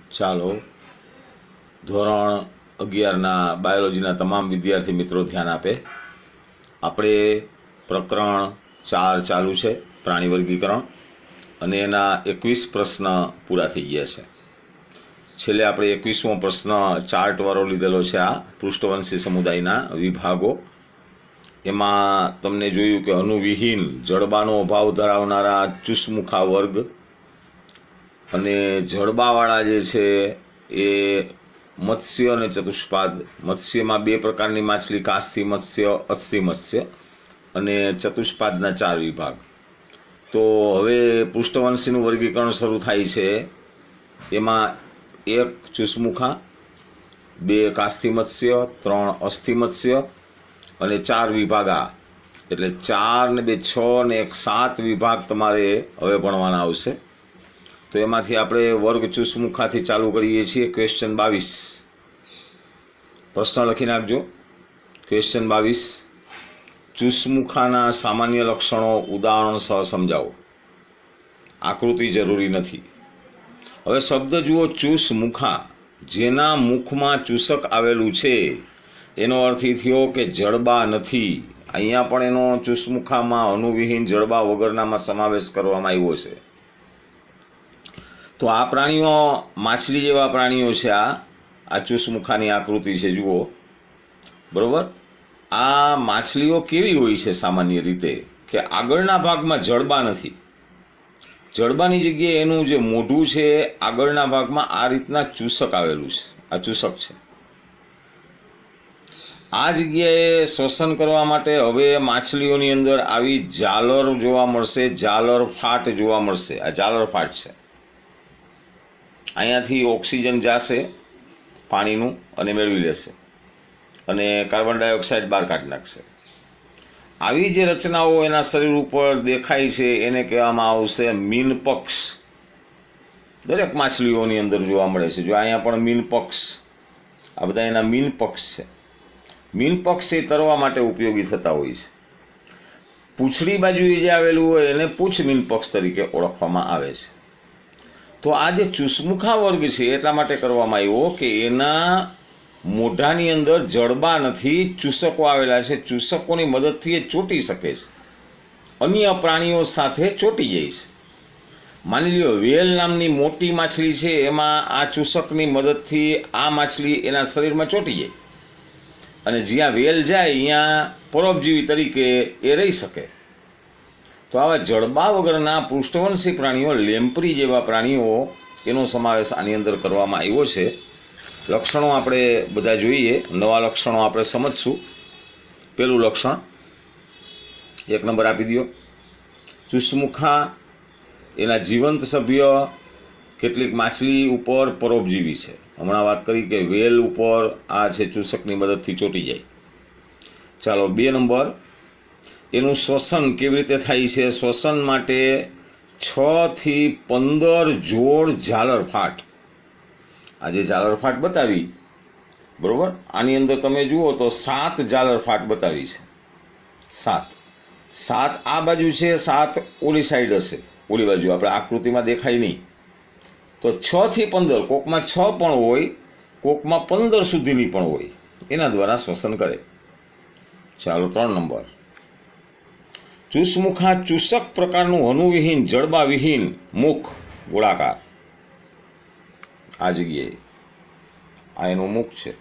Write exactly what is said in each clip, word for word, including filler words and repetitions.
ચાલો ધોરણ અગિયારના બાયોલોજીના તમામ વિદ્યાર્થી મિત્રો ધ્યાન આપે. આપણે પ્રકરણ ચાર ચાલુ છે, પ્રાણી વર્ગીકરણ, અને એના એકવીસ પ્રશ્ન પૂરા થઈ ગયા છે. છેલ્લે આપણે એકવીસમો પ્રશ્ન ચાર્ટવાળો લીધેલો છે, આ પૃષ્ઠવંશી સમુદાયના વિભાગો. એમાં તમને જોયું કે અનુવિહીન જડબાનો અભાવ ધરાવનારા ચુસમુખા વર્ગ અને જડબાવાળા જે છે એ મત્સ્ય અને ચતુષ્પાદ. મત્સ્યમાં બે પ્રકારની માછલી, કાસ્થી મત્સ્ય, અસ્થિ મત્સ્ય, અને ચતુષ્પાદના ચાર વિભાગ. તો હવે પૃષ્ઠવંશીનું વર્ગીકરણ શરૂ થાય છે. એમાં એક ચુસમુખા, બે કાસ્થી મત્સ્ય, ત્રણ અસ્થિ મત્સ્ય અને ચાર વિભાગા, એટલે ચાર ને બે છ ને એક સાત વિભાગ તમારે હવે ભણવાના આવશે. તો એમાંથી આપણે વર્ગ ચુસમુખાથી ચાલુ કરીએ છીએ. ક્વેશ્ચન બાવીસ, પ્રશ્ન લખી નાખજો. ક્વેશ્ચન બાવીસ, ચુસમુખાના સામાન્ય લક્ષણો ઉદાહરણ સહ સમજાવો. આકૃતિ જરૂરી નથી. હવે શબ્દ જુઓ, ચુસમુખા, જેના મુખમાં ચૂસક આવેલું છે, એનો અર્થ એ થયો કે જડબા નથી. અહીંયા પણ એનો ચુસમુખામાં અનુવિહીન જડબા વગરનામાં સમાવેશ કરવામાં આવ્યો છે. તો આ પ્રાણીઓ માછલી જેવા પ્રાણીઓ છે. આ આ ચુસમુખાની આકૃતિ છે, જુઓ બરાબર. આ માછલીઓ કેવી હોય છે સામાન્ય રીતે કે આગળના ભાગમાં જડબા નથી. જડબાની જગ્યાએ એનું જે મોઢું છે આગળના ભાગમાં આ રીતના ચૂસક આવેલું છે. આ ચૂસક છે. આ જગ્યાએ શ્વસન કરવા માટે હવે માછલીઓની અંદર આવી જાલર જોવા મળશે, જાલર ફાટ જોવા મળશે. આ જાલર ફાટ છે. અહીંયાથી ઓક્સિજન જશે પાણીનું અને મેળવી લેશે અને કાર્બન ડાયોક્સાઇડ બહાર કાઢી નાખશે. આવી જે રચનાઓ એના શરીર ઉપર દેખાય છે એને કહેવામાં આવશે મીનપક્ષ. દરેક માછલીઓની અંદર જોવા મળે છે. જો અહીંયા પણ મીનપક્ષ, આ બધા એના મીનપક્ષ છે. મીનપક્ષ એ તરવા માટે ઉપયોગી થતા હોય છે. પૂંછડી બાજુએ જે આવેલું હોય એને પૂંછ મીનપક્ષ તરીકે ઓળખવામાં આવે છે. તો આ જે ચુસમુખા વર્ગ છે એટલા માટે કરવામાં આવ્યો કે એના મોઢાની અંદર જડબા નથી, ચૂસકો આવેલા છે. ચૂસકોની મદદથી એ ચોંટી શકે છે, અન્ય પ્રાણીઓ સાથે ચોંટી જાય છે. માની લ્યો વેલ નામની મોટી માછલી છે, એમાં આ ચૂસકની મદદથી આ માછલી એના શરીરમાં ચોંટી જાય અને જ્યાં વેલ જાય અહીંયા પરોપજીવી તરીકે એ રહી શકે. તો આવા જડબા વગરના પૃષ્ઠવંશી પ્રાણીઓ, લેમ્પ્રી જેવા પ્રાણીઓ, એનો સમાવેશ આની અંદર કરવામાં આવ્યો છે. લક્ષણો આપણે બધા જોઈએ, નવા લક્ષણો આપણે સમજશું. પહેલું લક્ષણ, એક નંબર આપી દો. ચુસમુખા એના જીવંત સભ્ય કેટલીક માછલી ઉપર પરોપજીવી છે. હમણાં વાત કરી કે વેલ ઉપર આ છે ચૂસકની મદદથી ચોંટી જાય. ચાલો બે નંબર, એનું શ્વસન કેવી રીતે થાય છે? શ્વસન માટે છ થી પંદર જોડ ઝાલર ફાટ. આ જે ઝાલર ફાટ બતાવી બરાબર, આની અંદર તમે જુઓ તો સાત ઝાલર ફાટ બતાવી છે. સાત સાત આ બાજુ છે, સાત ઓલી સાઈડ હશે, ઓલી બાજુ આપણે આકૃતિમાં દેખાય નહીં. તો છ થી પંદર, કોકમાં છ પણ હોય, કોકમાં પંદર સુધીની પણ હોય, એના દ્વારા શ્વસન કરે. ચાલો ત્રણ નંબર, ચુસમુખા ચૂસક પ્રકારનું અનુવિહીન જડબાવિહીન મુખ, ગોળાકાર. આ જગ્યાએ આ એનું મુખ છે.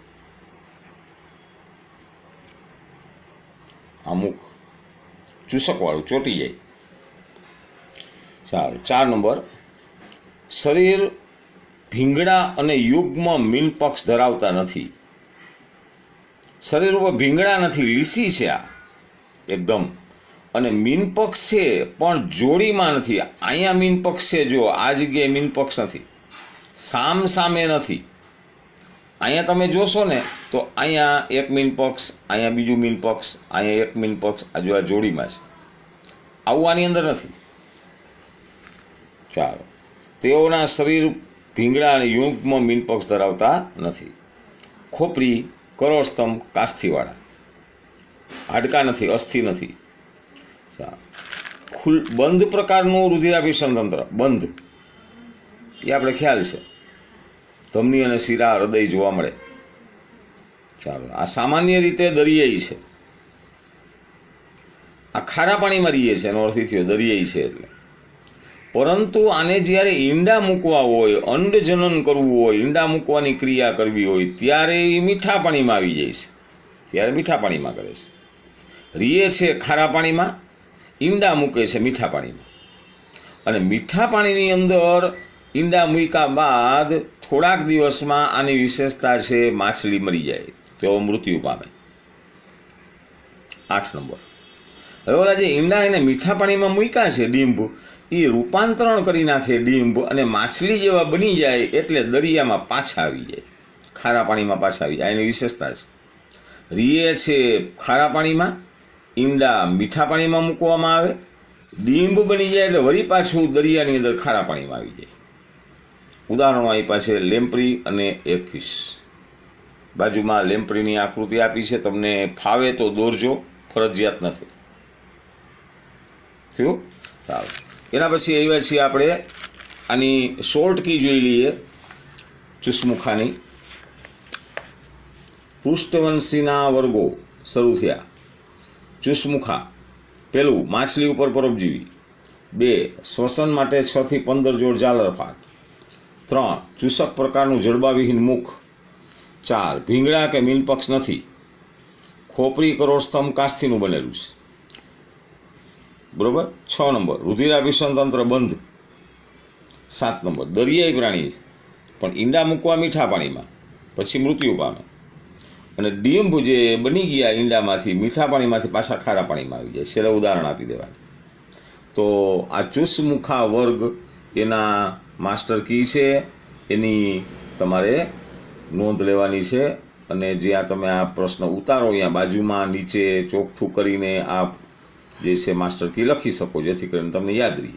આ મુખ ચૂસકવાળું, ચોંટી જાય. ચાલો ચાર નંબર, શરીર ભીંગડા અને યુગ્મ મીનપક્ષ ધરાવતા નથી. શરીર ઉપર ભીંગડા નથી, લીસી છે આ એકદમ. અને મીનપક્ષ છે પણ જોડીમાં નથી. અહીંયા મીનપક્ષ છે, જો આ જગ્યાએ મીનપક્ષ નથી, સામ સામે નથી. અહીંયા તમે જોશો ને તો અહીંયા એક મીનપક્ષ, અહીંયા બીજું મીનપક્ષ, અહીંયા એક મીનપક્ષ, આ જો આ જોડીમાં છે. આવું આની અંદર નથી. ચાલો, તેઓના શરીર ભીંગડા અને યુગ્મ મીનપક્ષ ધરાવતા નથી. ખોપરી, કરોડસ્તંભ, કાસ્થીવાળા. હાડકા નથી, અસ્થિ નથી. ખુલ બંધ પ્રકારનું રુધિરાભિસરણ તંત્ર, બંધ, એ આપણે ખ્યાલ છે. ધમની અને શિરા હૃદય જોવા મળે. ચાલો, આ સામાન્ય રીતે દરિયાઈ છે. આ ખારા પાણીમાં રહીએ છે એનો અર્થ એ થયો દરિયાઈ છે એટલે. પરંતુ આને જ્યારે ઈંડા મૂકવા હોય, અંડ જનન કરવું હોય, ઈંડા મૂકવાની ક્રિયા કરવી હોય ત્યારે એ મીઠા પાણીમાં આવી જાય છે. ત્યારે મીઠા પાણીમાં કરે છે. રીએ છે ખારા પાણીમાં, ઈંડા મૂકે છે મીઠા પાણીમાં. અને મીઠા પાણીની અંદર ઈંડા મૂક્યા બાદ થોડાક દિવસમાં આની વિશેષતા છે માછલી મરી જાય, તેઓ મૃત્યુ પામે. આઠ નંબર. હવે ઓલા જે ઈંડા એને મીઠા પાણીમાં મૂક્યા છે ડીંભ, એ રૂપાંતરણ કરી નાખે ડીંભ અને માછલી જેવા બની જાય એટલે દરિયામાં પાછા આવી જાય, ખારા પાણીમાં પાછા આવી જાય. એની વિશેષતા છે. રીએ છે ખારા પાણીમાં, ઈંડા મીઠા પાણીમાં મૂકવામાં આવે, ડીંભ બની જાય એટલે વળી પાછું દરિયાની અંદર ખારા પાણીમાં આવી જાય. ઉદાહરણો આપ્યા છે લેમ્પ્રી અને એકફિશ. બાજુમાં લેમ્પ્રીની આકૃતિ આપી છે, તમને ફાવે તો દોરજો, ફરજિયાત નથી. થયું? સારું. એના પછી આવ્યા છીએ આપણે આની શોર્ટ કી જોઈ લઈએ ચુસમુખાની. પૃષ્ઠવંશીના વર્ગો શરૂ થયા. ચુસમુખા, પહેલું માછલી ઉપર પરોપજીવી. બે શ્વસન માટે છ થી પંદર જોડ ઝાલરફાટ. ત્રણ ચૂસક પ્રકારનું જડબાવિહીન મુખ. ચાર ભીંગડા કે મીનપક્ષ નથી. ખોપરી કરોડસ્તંભ કાસ્થીનું બનેલું છે. બરોબર. છ નંબર રુધિરાભિસરણ તંત્ર બંધ. સાત નંબર દરિયાઈ પ્રાણી પણ ઈંડા મૂકવા મીઠા પાણીમાં, પછી મૃત્યુ પામે. અને ડીંભ જે બની ગયા ઈંડામાંથી મીઠા પાણીમાંથી પાછા ખારા પાણીમાં આવી જાય. છેલ્લે ઉદાહરણ આપી દેવાનું. તો આ ચુસમુખા વર્ગ એના માસ્ટર કી છે, એની તમારે નોંધ લેવાની છે. અને જ્યાં તમે આ પ્રશ્ન ઉતારો અહીંયા બાજુમાં નીચે ચોખ્ઠું કરીને આ જે છે માસ્ટર કી લખી શકો, જેથી કરીને તમને યાદ રહે.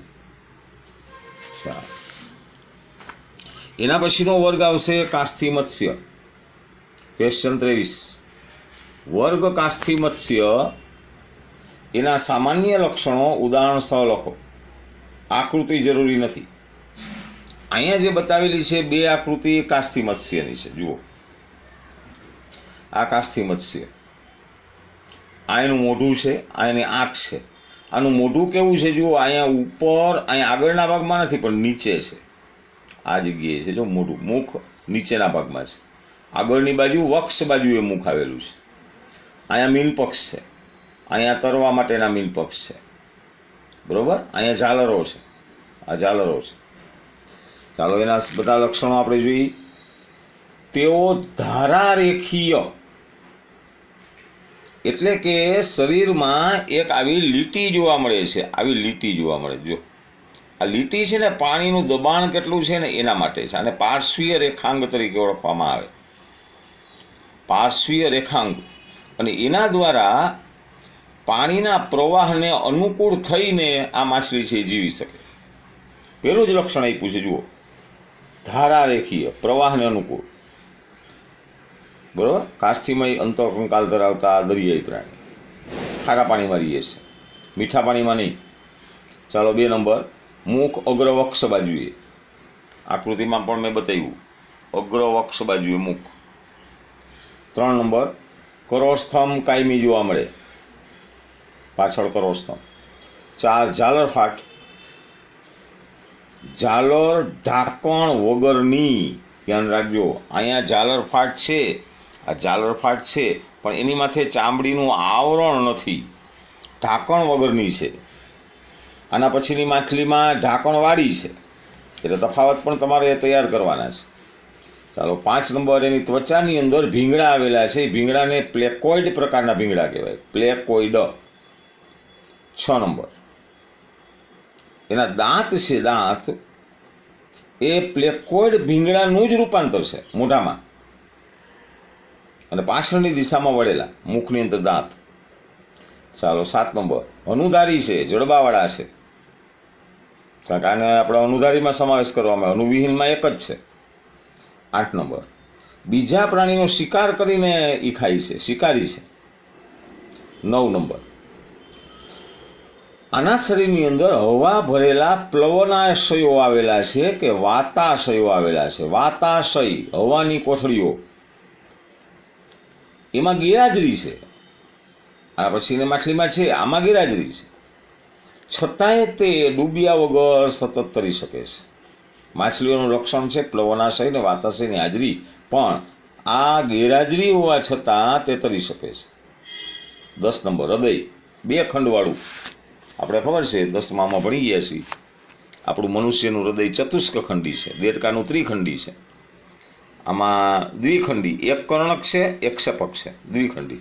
એના પછીનો વર્ગ આવશે કાસ્થી મત્સ્ય. ક્વેશ્ચન ત્રેવીસ. વર્ગ કાસ્થી મત્સ્ય, એના સામાન્ય લક્ષણો ઉદાહરણ સહ લખો. આકૃતિ જરૂરી નથી. અહીંયા જે બતાવેલી છે બે આકૃતિ કાસ્થી મત્સ્યની છે. જુઓ, આ કાસ્થી મત્સ્ય, આ એનું મોઢું છે, આ એની આંખ છે. આનું મોઢું કેવું છે જુઓ, અહીંયા ઉપર, અહીંયા આગળના ભાગમાં નથી પણ નીચે છે. આ જગ્યાએ છે જો મોઢું, મુખ નીચેના ભાગમાં છે. આગળની બાજુ વક્ષ બાજુએ મુખ આવેલું છે. અહીંયા મીનપક્ષ છે, અહીંયા તરવા માટેના મીનપક્ષ છે. બરાબર. અહીંયા ઝાલરો છે, આ ઝાલરો છે. ચાલો એના બધા લક્ષણો આપણે જોઈએ. તેઓ ધારારેખીય, એટલે કે શરીરમાં એક આવી લીટી જોવા મળે છે. આવી લીટી જોવા મળે. જો આ લીટી છે ને, પાણીનું દબાણ કેટલું છે ને એના માટે છે. આને પાર્શ્વીય રેખાંગ તરીકે ઓળખવામાં આવે. પાર્શ્વીય રેખાંગ. અને એના દ્વારા પાણીના પ્રવાહને અનુકૂળ થઈને આ માછલી છે એ જીવી શકે. પેલું જ લક્ષણ આપ્યું છે જુઓ, ધારારેખીય, પ્રવાહને અનુકૂળ. બરાબર. કાસ્થીમય અંતઃકંકાલ ધરાવતા દરિયાઈ પ્રાણી, ખારા પાણીમાં રહીએ છે, મીઠા પાણીમાં નહીં. ચાલો બે નંબર, મુખ અગ્રવક્ષ બાજુએ. આકૃતિમાં પણ મેં બતાવ્યું, અગ્રવક્ષ બાજુએ મુખ. ત્રણ નંબર, કરોડસ્તંભ કાયમી જોવા મળે, પાછળ કરોડસ્તંભ. ચાર ઝાલરફાટ, ઝાલર ઢાંકણ વગરની. ધ્યાન રાખજો, અહીંયા ઝાલરફાટ છે, આ ઝાલરફાટ છે પણ એની માથે ચામડીનું આવરણ નથી, ઢાંકણ વગરની છે. આના પછીની માછલીમાં ઢાંકણવાળી છે, એટલે તફાવત પણ તમારે તૈયાર કરવાના છે. ચાલો પાંચ નંબર, એની ત્વચાની અંદર ભીંગડા આવેલા છે. ભીંગડાને પ્લેકોઇડ પ્રકારના ભીંગડા કહેવાય, પ્લેકોઇડ. છ નંબર, એના દાંત છે, દાંત એ પ્લેકોઇડ ભીંગડાનું જ રૂપાંતર છે મોઢામાં, અને પાછળની દિશામાં વળેલા, મુખની અંદર દાંત. ચાલો સાત નંબર, અનુધારી છે, જડબાવાળા છે, કારણ કે આને આપણે અનુધારીમાં સમાવેશ કરવામાં આવે, અનુવિહીનમાં એક જ છે. આઠ નંબર, બીજા પ્રાણીનો શિકાર કરીને એ ખાય છે, શિકારી છે. નવ નંબર, આના શરીરની અંદર હવા ભરેલા પ્લવનાશયો આવેલા છે કે વાતાશયો આવેલા છે? વાતાશય હવાની કોથળીઓ, એમાં ગેરહાજરી છે. આ પછીની માછલીમાં છે, આમાં ગેરહાજરી છે, છતાંય તે ડૂબ્યા વગર સતત તરી શકે છે. માછલીઓનું લક્ષણ છે પ્લવનાશય ને વાતાશયની હાજરી, પણ આ ગેરહાજરી હોવા છતાં તે તરી શકે છે. દસ નંબર હૃદય, બે ખંડવાળું. આપણે ખબર છે દસમામાં ભણી ગયા છીએ, આપણું મનુષ્યનું હૃદય ચતુષ્ક ખંડી છે, દેડકાનું ત્રિખંડી છે. આમાં દ્વિખંડી, એક કર્ણક છે, એક ક્ષેપક છે, દ્વિખંડી.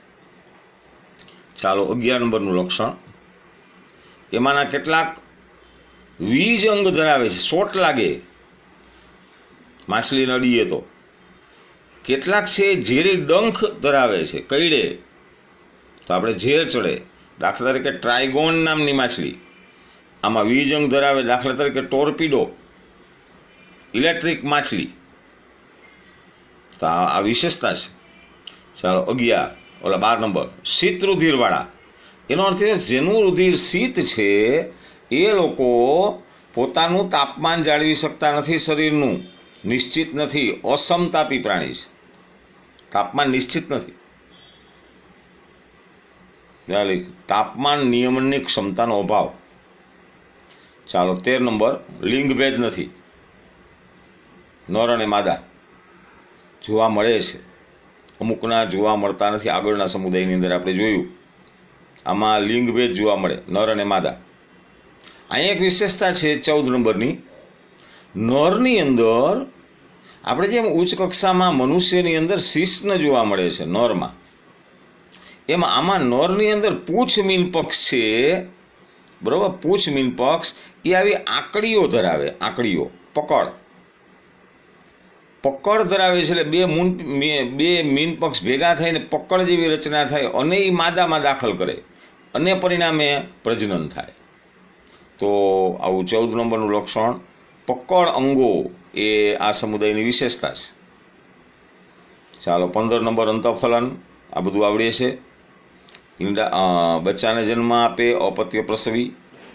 ચાલો અગિયાર નંબરનું લક્ષણ, એમાંના કેટલાક વીજ અંગ ધરાવે છે, સોટ લાગે માછલીને અડીએ તો. કેટલાક છે ઝેરી ડંખ ધરાવે છે, કઈડે તો આપણે ઝેર ચડે. દાખલા તરીકે ટ્રાયગોન નામની માછલી, આમાં વીજ અંગ ધરાવે. દાખલા તરીકે ટોર્પિડો, ઇલેક્ટ્રિક માછલી. તો આ વિશેષતા છે. ચાલો અગિયાર ઓલા બાર નંબર, શીત રુધિરવાળા. એનો અર્થ એ જેનું રુધિર શીત છે એ લોકો પોતાનું તાપમાન જાળવી શકતા નથી, શરીરનું નિશ્ચિત નથી, અસમતાપી પ્રાણી છે, તાપમાન નિશ્ચિત નથી. તાપમાન નિયમનની ક્ષમતાનો અભાવ. ચાલો તેર નંબર, લિંગભેદ નથી, નર અને માદા જોવા મળે છે, અમુકના જોવા મળતા નથી. આગળના સમુદાયની અંદર આપણે જોયું, આમાં લિંગભેદ જોવા મળે, નર અને માદા. અહીંયા એક વિશેષતા છે ચૌદ નંબરની, નરની અંદર આપણે જેમ ઉચ્ચ કક્ષામાં મનુષ્યની અંદર શિશ્ન જોવા મળે છે નરમાં, એમાં આમાં નરની અંદર પૂંછ મીન પક્ષ છે, બરાબર? પૂંછ મીન પક્ષ એ આવી આંકડીઓ ધરાવે, આંકડીઓ, પકડ પકડ ધરાવે છે. એટલે બે મૂન બે મીન પક્ષ ભેગા થઈને પકડ જેવી રચના થાય અને એ માદામાં દાખલ કરે અને પરિણામે પ્રજનન થાય. તો આવું ચૌદ નંબરનું લક્ષણ, પકડ અંગો, એ આ સમુદાયની વિશેષતા છે. ચાલો પંદર નંબર, અંતઃફલન. આ બધું આવડે છે. ઈંડા બચ્ચાને જન્મ આપે, અપત્ય પ્રસવી.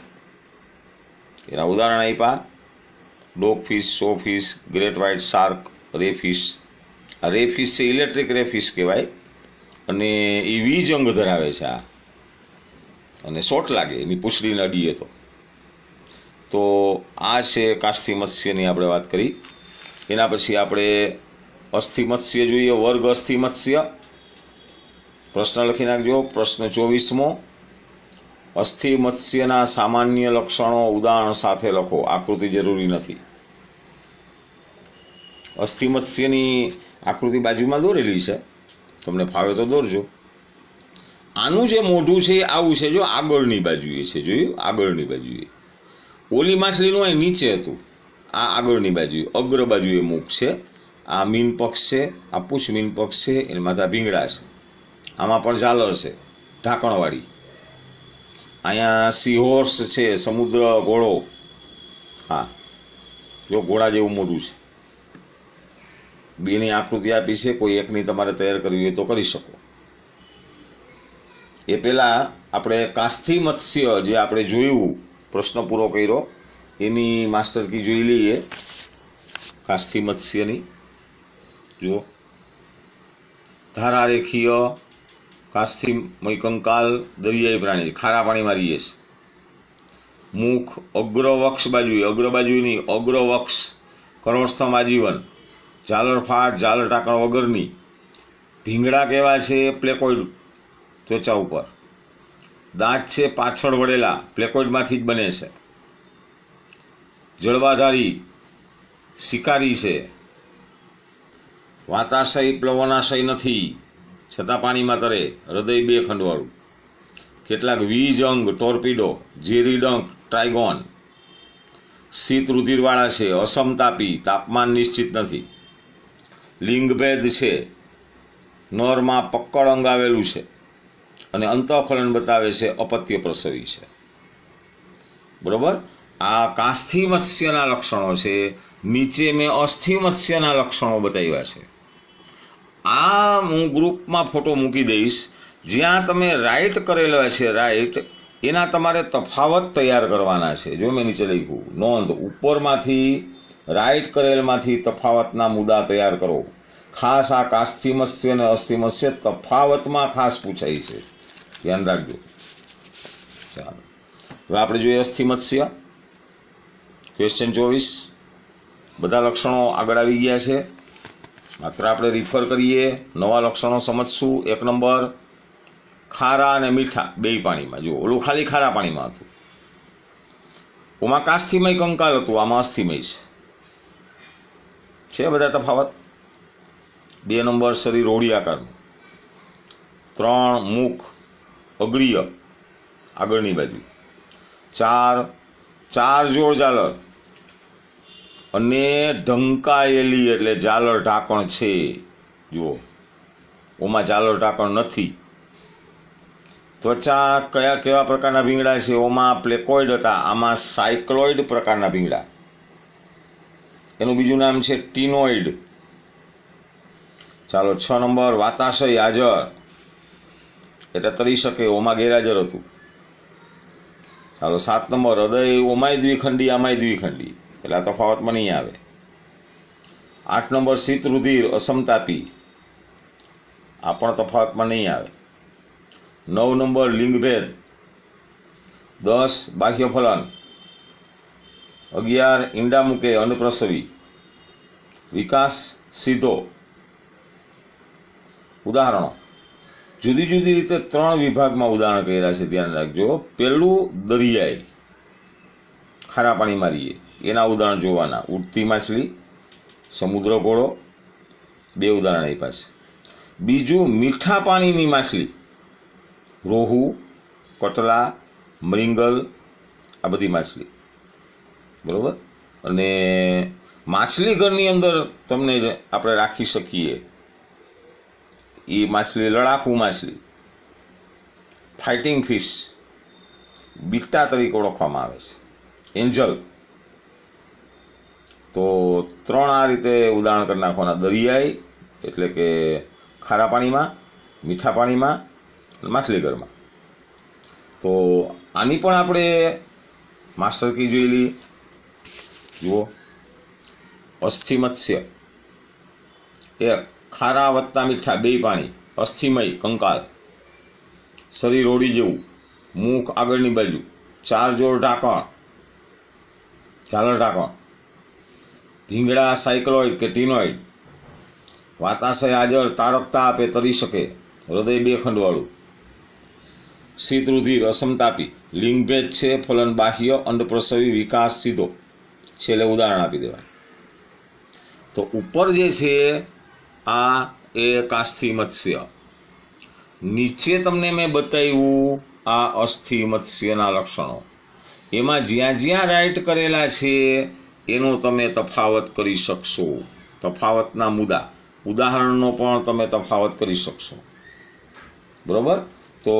એના ઉદાહરણ આપ્યા, dog fish, saw fish, great white shark, ray fish. આ રે ફિશ છે, ઇલેક્ટ્રિક રે ફિશ કહેવાય, અને એ વીજ અંગ ધરાવે છે આ, અને શોટ લાગે એની પૂંછડીને અડીએ તો. તો આ છે કાષ્ઠી મત્સ્યની આપણે વાત કરી. એના પછી આપણે અસ્થિ મત્સ્ય જોઈએ, વર્ગ અસ્થિ મત્સ્ય. પ્રશ્ન લખી નાખજો, પ્રશ્ન ચોવીસમો. અસ્થિ મત્સ્યના સામાન્ય લક્ષણો ઉદાહરણ સાથે લખો, આકૃતિ જરૂરી નથી. અસ્થિ મત્સ્યની આકૃતિ બાજુમાં દોરેલી છે, તમને ફાવે તો દોરજો. આનું જે મોઢું છે એ આવું છે, જો આગળની બાજુએ છે, જોયું? આગળની બાજુએ. ઓલી માછલીનું અહીં નીચે હતું, આ આગળની બાજુએ, અગ્ર બાજુએ મુખ છે. આ મીન પક્ષ છે, આ પૂછ મીન પક્ષ છે, એના માથા ભીંગડા છે. આમાં પણ ઝાલર છે ઢાંકણવાળી. અહીંયા સિહોર્સ છે, સમુદ્ર ઘોડો. હા, જો ઘોડા જેવું મોઢું છે. બેની આકૃતિ આપી છે, કોઈ એકની તમારે તૈયાર કરવી હોય તો કરી શકો. એ પહેલાં આપણે કાષ્ઠી મત્સ્ય જે આપણે જોયું, પ્રશ્ન પૂરો કર્યો, એની માસ્ટર કી જોઈ લઈએ. કાષ્ઠી મત્સ્યની જુઓ, ધારારેખીય કાષ્ઠી કંકાલ દરિયાઈ પ્રાણી, ખારા પાણીમાં રહીએ છે. મુખ અગ્રવક્ષ બાજુએ, અગ્ર બાજુની અગ્રવક્ષ, કરોડસ્તંભ આજીવન, ઝાલર ફાટ, ઝાલર ટાંકણ વગરની. ભીંગડા કેવા છે? પ્લેકોઇડ ત્વચા ઉપર. દાંત છે પાછળ વળેલા, પ્લેકોઇડમાંથી જ બને છે. જળવાધારી, શિકારી છે. વાતાશય પ્લવનાશય નથી, છતાં પાણીમાં તરે. હૃદય બે ખંડવાળું. કેટલાક વીજ અંગ, ટોર્પિડો, ઝેરી ડંખ, ટ્રાયગોન. શીત રુધિરવાળા છે, અસમતાપી, તાપમાન નિશ્ચિત નથી. લિંગભેદ છે, નરમાં પક્કડ અંગ આવેલું છે, અને અંતઃફલન બતાવે છે, અપત્ય પ્રસવી છે. બરોબર? આ કાષ્ઠી મત્સ્યના લક્ષણો છે. નીચે મેં અસ્થિ મત્સ્યના લક્ષણો બતાવ્યા છે. આ હું ગ્રુપમાં ફોટો મૂકી દઈશ, જ્યાં તમે રાઇટ કરેલા છે, રાઇટ એના તમારે તફાવત તૈયાર કરવાના છે। જો મેં નીચે લખ્યું, નોંધ, ઉપરમાંથી રાઈટ કરેલમાંથી તફાવતના મુદ્દા તૈયાર કરો। ખાસ આ કાસ્થિ મત્સ્ય અને અસ્થિ મત્સ્ય તફાવતમાં ખાસ પૂછાય છે, ધ્યાન રાખજો। ચાલો, હવે આપણે જોઈએ અસ્થિ મત્સ્ય, ક્વેશ્ચન ચોવીસ। બધા લક્ષણો આગળ આવી ગયા છે, માત્ર આપણે રિફર કરીએ, નવા લક્ષણો સમજશું। એક નંબર, ખારા અને મીઠા બે પાણીમાં। જો ઓલું ખાલી ખારા પાણીમાં હતું, ઓમાં કાસ્થિમય કંકાલ હતું, આમાં અસ્થિમય છે, છે બધા તફાવત। બે નંબર, શરીર હોડી આકારનું। ત્રણ, મુખ અગ્રીય આગળની બાજુ। ચાર, ચાર જોડ ઝાલર અને ઢંકાયેલી એટલે ઝાલર ઢાંકણ છે। જુઓ, ઓમાં ઝાલર ઢાંકણ નથી। ત્વચા કયા કેવા પ્રકારના ભીંગડા છે? ઓમાં પ્લેકોઇડ હતા, આમાં સાયક્લોઇડ પ્રકારના ભીંગડા। એનું બીજું નામ છે ટીનોઇડ। ચાલો, છ નંબર, વાતાશય હાજર એટલે તરી શકે, ઓમાં ગેરહાજર હતું। ચાલો, સાત નંબર, હૃદય ઓમાય દ્વિખંડી આમાંય દ્વિખંડી એટલે આ તફાવતમાં નહીં આવે। આઠ નંબર, શીત રુધિર અસમતાપી, આ પણ તફાવતમાં નહીં આવે। નવ નંબર, લિંગભેદ। દસ, બાહ્ય ફલન। અગિયાર, ઈંડા મૂકે અન્નપ્રસવી, વિકાસ સીધો। ઉદાહરણો, જુદી જુદી રીતે ત્રણ વિભાગમાં ઉદાહરણ કર્યા છે, ધ્યાન રાખજો। પહેલું, દરિયાઈ ખારા પાણીમાં રહીએ એના ઉદાહરણ જોવાના। ઉડતી માછલી, સમુદ્ર ઘોડો, બે ઉદાહરણ આપ્યા છે। બીજું, મીઠા પાણીની માછલી, રોહુ, કટલા, મૃંગલ, આ બધી માછલી, બરાબર। અને માછલી ઘરની અંદર તમને આપણે રાખી શકીએ એ માછલી લડાકુ માછલી, ફાઇટિંગ ફિશ, બીટા તરીકે ઓળખવામાં આવે છે, એન્જલ। તો ત્રણ આ રીતે ઉદાહરણ કરી નાખવાના, દરિયાઈ એટલે કે ખારા પાણીમાં, મીઠા પાણીમાં, માછલી ઘરમાં। તો આની પણ આપણે માસ્ટર કી જોઈ લઈએ। જુઓ, અસ્થિ મત્સ્ય, એક, ખારા વત્તા મીઠા બે પાણી, અસ્થિમય કંકાલ, શરીર હોડી જેવું, મુખ આગળની બાજુ, ચાર જોડ ઢાંકણ ઝાલર ઢાંકણ, ભીંગડા સાયક્લોઇડ કે ટીનોઇડ, વાતાશય હાજર તારકતા આપે તરી શકે, હૃદય બે ખંડવાળું, શીત રુધિર અસમતાપી, લિંગભેદ છે, ફલન બાહ્ય, અંડપ્રસવી, વિકાસ સીધો। છેલ્લે ઉદાહરણ આપી દેવાય। તો ઉપર જે છે આ એ કાસ્થિ મત્સ્ય, નીચે તમને મેં બતાવ્યું આ અસ્થિ મત્સ્યના લક્ષણો। એમાં જ્યાં જ્યાં રાઈટ કરેલા છે એનો તમે તફાવત કરી શકશો, તફાવતના મુદ્દા, ઉદાહરણનો પણ તમે તફાવત કરી શકશો, બરાબર। તો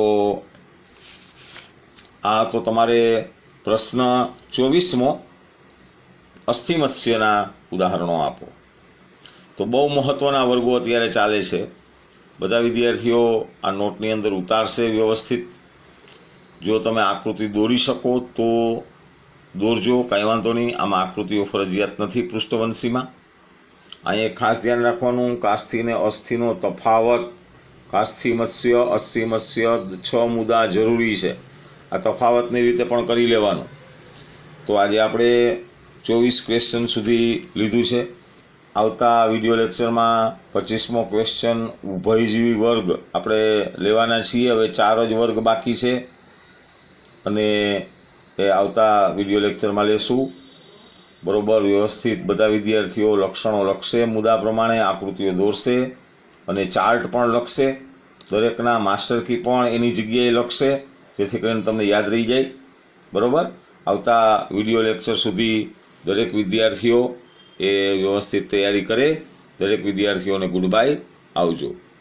આ તો તમારે પ્રશ્ન ચોવીસમો અસ્થિ મત્સ્યના ઉદાહરણો આપો। તો બહુ મહત્ત્વના વર્ગો અત્યારે ચાલે છે, બધા વિદ્યાર્થીઓ આ નોટની અંદર ઉતારશે વ્યવસ્થિત। જો તમે આકૃતિ દોરી શકો તો દોરજો, કાંઈ વાંધો નહીં, આમાં આકૃતિઓ ફરજિયાત નથી પૃષ્ઠવંશીમાં। અહીંયા ખાસ ધ્યાન રાખવાનું, કાસ્થિ અને અસ્થિનો તફાવત, કાસ્થિ મત્સ્ય અસ્થિ મત્સ્ય છ મુદ્દા જરૂરી છે, આ તફાવતની રીતે પણ કરી લેવાનું। તો આજે આપણે ચોવીસ ક્વેશ્ચન સુધી લીધું છે। આવતા વિડીયો લેક્ચરમાં પચીસમો ક્વેશ્ચન ઉભયજીવી વર્ગ આપણે લેવાના છીએ। હવે ચાર જ વર્ગ બાકી છે અને એ આવતા વિડીયો લેક્ચરમાં લેશું, બરાબર। વ્યવસ્થિત બધા વિદ્યાર્થીઓ લક્ષણો લખશે, મુદ્દા પ્રમાણે આકૃતિઓ દોરશે અને ચાર્ટ પણ લખશે, દરેકના માસ્ટર કી પણ એની જગ્યાએ લખશે, જેથી કરીને તમને યાદ રહી જાય, બરાબર। આવતા વિડીયો લેક્ચર સુધી દરેક વિદ્યાર્થીઓ એ વ્યવસ્થિત તૈયારી કરે। દરેક વિદ્યાર્થીઓને ગુડ બાય, આવજો।